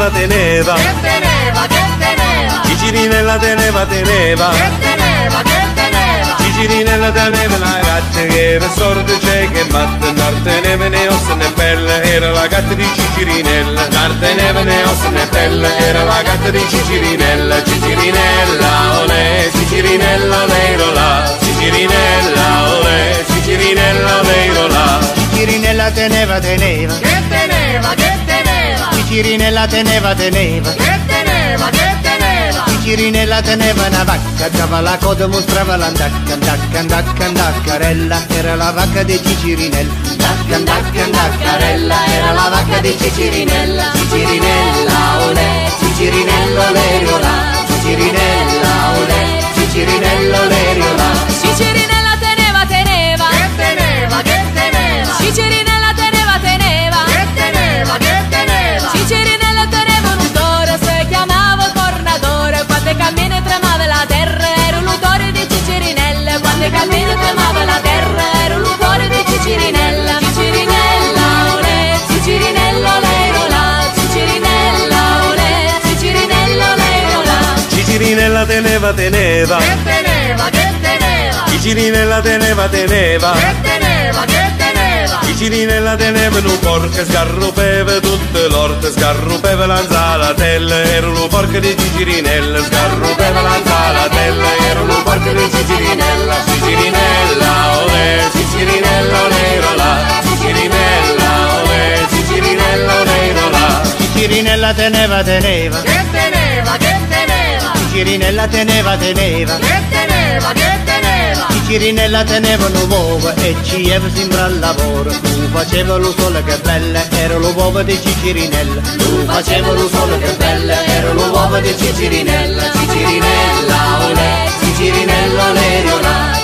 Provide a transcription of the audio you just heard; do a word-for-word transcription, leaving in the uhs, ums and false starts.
teneva, teneva, che teneva, che teneva, Cicirinella teneva, teneva, che teneva, che teneva, Cicirinella teneva una gatta che era sorda cieca e matta, non teneva né ossa né pelle, era la gatta di Cicirinella, non teneva né ossa né pelle, era la gatta di Cicirinella, Cicirinella, olè, Cicirinella, leirola, Cicirinella, olè, Cicirinella, leirola. Cicirinella teneva, teneva, che teneva, che teneva, Cicirinella teneva, teneva, che teneva, che teneva, Cicirinella teneva una vacca, dava la coda, mostrava l'andacca, andacca, andacca, andaccarella, era la vacca di Cicirinella, andacca, andacca, andaccarella, era la vacca di Cicirinella, Cicirinella, olè, Cicirinella, l'eriola, Cicirinella, olè, Cicirinella, l'eriola. Cicirinella teneva, teneva, che teneva, che teneva, Cicirinella teneva, teneva, che teneva, che teneva, Cicirinella teneva un utore, si chiamava Tornatore, quando cammina tremava la terra, era l'utore di Cicirinella, quando cammina tremava la terra, era l'utore di Cicirinella, Cicirinella, olè, Cicirinella, leirola, Cicirinella, olè, Cicirinella, leirola. Cicirinella teneva, teneva, che teneva, che teneva, Cicirinella teneva, teneva, che teneva, che teneva, Cicirinella teneva un porco, scarrupeva tutte l'orte, scarrupeva l'anzalatella, era un porco di Cicirinella, scarrupeva l'anzalatella, era un porco di Cicirinella, Cicirinella, olè, Cicirinella, leirola, Cicirinella, olè, Cicirinella, leirola. Cicirinella teneva, teneva, che teneva, che teneva, Cicirinella teneva, teneva, che teneva, che teneva, Cicirinella teneva un uovo e ci aveva sempre al lavoro, tu faceva lo sole che bella, era l'uovo di Cicirinella, tu faceva lo sole che bella, era l'uovo di Cicirinella, Cicirinella, olè, Cicirinella, l'eriola.